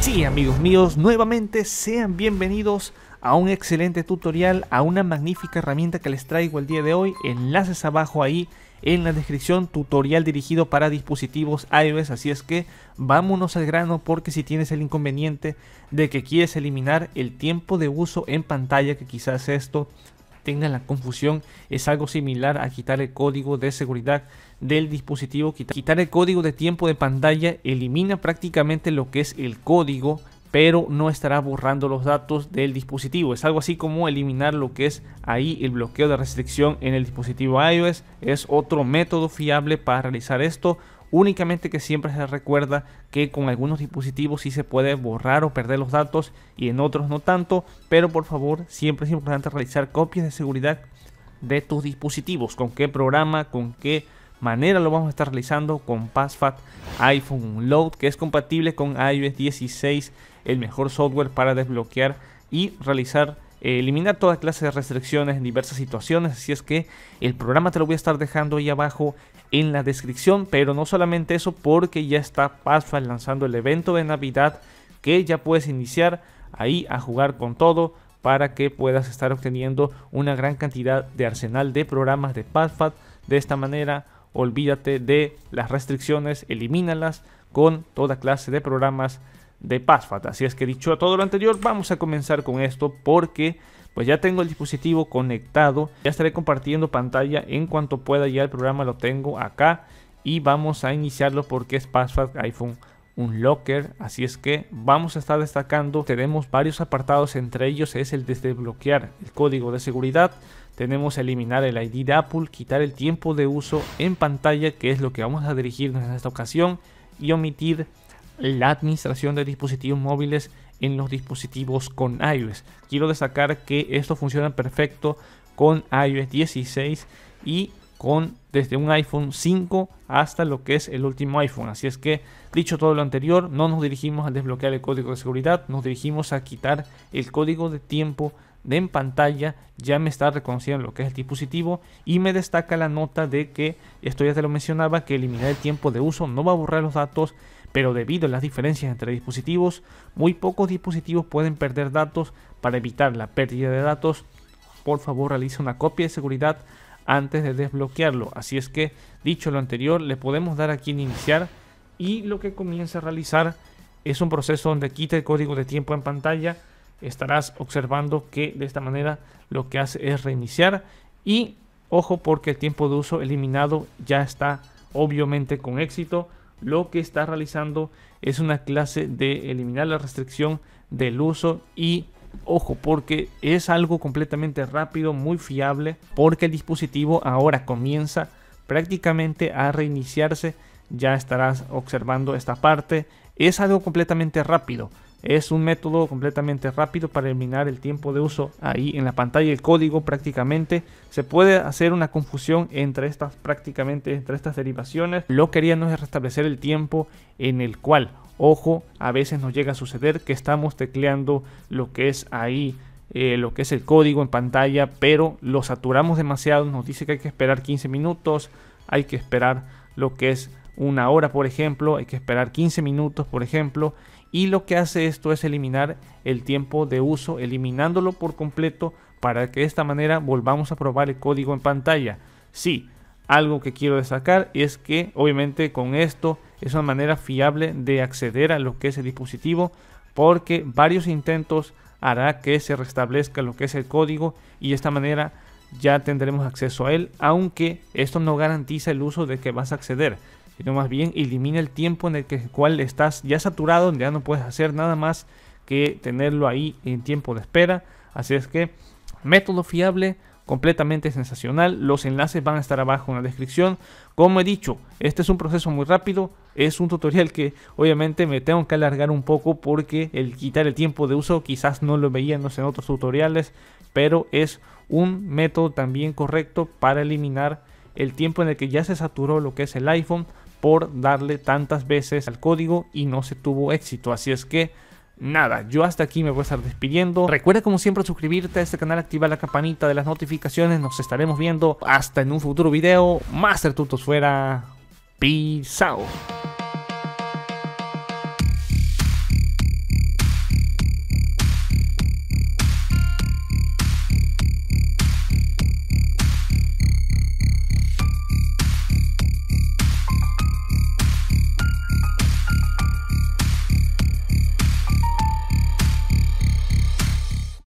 Sí, amigos míos, nuevamente sean bienvenidos a un excelente tutorial, a una magnífica herramienta que les traigo el día de hoy. Enlaces abajo ahí en la descripción, tutorial dirigido para dispositivos iOS, así es que vámonos al grano, porque si tienes el inconveniente de que quieres eliminar el tiempo de uso en pantalla, que quizás esto tenga la confusión, es algo similar a quitar el código de seguridad del dispositivo. Quitar el código de tiempo de pantalla elimina prácticamente lo que es el código, pero no estará borrando los datos del dispositivo. Es algo así como eliminar lo que es ahí el bloqueo de restricción en el dispositivo iOS. Es otro método fiable para realizar esto, únicamente que siempre se recuerda que con algunos dispositivos sí se puede borrar o perder los datos y en otros no tanto, pero por favor siempre es importante realizar copias de seguridad de tus dispositivos. Con qué programa, con qué manera lo vamos a estar realizando: con PassFact iPhone Unload, que es compatible con iOS 16, el mejor software para desbloquear y eliminar toda clase de restricciones en diversas situaciones. Así es que el programa te lo voy a estar dejando ahí abajo en la descripción, pero no solamente eso, porque ya está PassFact lanzando el evento de Navidad, que ya puedes iniciar ahí a jugar con todo para que puedas estar obteniendo una gran cantidad de arsenal de programas de PassFact. De esta manera, olvídate de las restricciones, elimínalas con toda clase de programas de PassFact. Así es que, dicho todo lo anterior, vamos a comenzar con esto, porque pues ya tengo el dispositivo conectado. Ya estaré compartiendo pantalla en cuanto pueda. Ya el programa lo tengo acá y vamos a iniciarlo porque es PassFact iPhone Unlocker. Así es que vamos a estar destacando. Tenemos varios apartados, entre ellos es el de desbloquear el código de seguridad. Tenemos eliminar el ID de Apple, quitar el tiempo de uso en pantalla, que es lo que vamos a dirigirnos en esta ocasión, y omitir la administración de dispositivos móviles en los dispositivos con iOS. Quiero destacar que esto funciona perfecto con iOS 16 y desde un iPhone 5 hasta lo que es el último iPhone. Así es que, dicho todo lo anterior, no nos dirigimos a desbloquear el código de seguridad, nos dirigimos a quitar el código de tiempo de en pantalla. Ya me está reconociendo lo que es el dispositivo y me destaca la nota de que, esto ya te lo mencionaba, que eliminar el tiempo de uso no va a borrar los datos, pero debido a las diferencias entre dispositivos, muy pocos dispositivos pueden perder datos. Para evitar la pérdida de datos, por favor realiza una copia de seguridad antes de desbloquearlo. Así es que, dicho lo anterior, le podemos dar aquí en iniciar, y lo que comienza a realizar es un proceso donde quita el código de tiempo en pantalla. Estarás observando que de esta manera lo que hace es reiniciar, y ojo, porque el tiempo de uso eliminado ya está obviamente con éxito. Lo que está realizando es una clase de eliminar la restricción del uso, y ojo, porque es algo completamente rápido, muy fiable, porque el dispositivo ahora comienza prácticamente a reiniciarse. Ya estarás observando esta parte. Es algo completamente rápido. Es un método completamente rápido para eliminar el tiempo de uso ahí en la pantalla. El código prácticamente se puede hacer una confusión entre estas derivaciones. Lo que haríamos es restablecer el tiempo en el cual, ojo, a veces nos llega a suceder que estamos tecleando lo que es ahí lo que es el código en pantalla, pero lo saturamos demasiado. Nos dice que hay que esperar 15 minutos, hay que esperar lo que es una hora, por ejemplo, hay que esperar 15 minutos, por ejemplo. Y lo que hace esto es eliminar el tiempo de uso, eliminándolo por completo, para que de esta manera volvamos a probar el código en pantalla. Sí, algo que quiero destacar es que obviamente con esto es una manera fiable de acceder a lo que es el dispositivo, porque varios intentos hará que se restablezca lo que es el código, y de esta manera ya tendremos acceso a él, aunque esto no garantiza el uso de que vas a acceder, sino más bien elimina el tiempo en el cual estás ya saturado, donde ya no puedes hacer nada más que tenerlo ahí en tiempo de espera. Así es que, método fiable, completamente sensacional. Los enlaces van a estar abajo en la descripción. Como he dicho, este es un proceso muy rápido. Es un tutorial que obviamente me tengo que alargar un poco, porque el quitar el tiempo de uso quizás no lo veíamos en otros tutoriales, pero es un método también correcto para eliminar el tiempo en el que ya se saturó lo que es el iPhone por darle tantas veces al código y no se tuvo éxito. Así es que nada, yo hasta aquí me voy a estar despidiendo. Recuerda como siempre suscribirte a este canal, activar la campanita de las notificaciones. Nos estaremos viendo hasta en un futuro video. Master Tutos fuera. Peace out.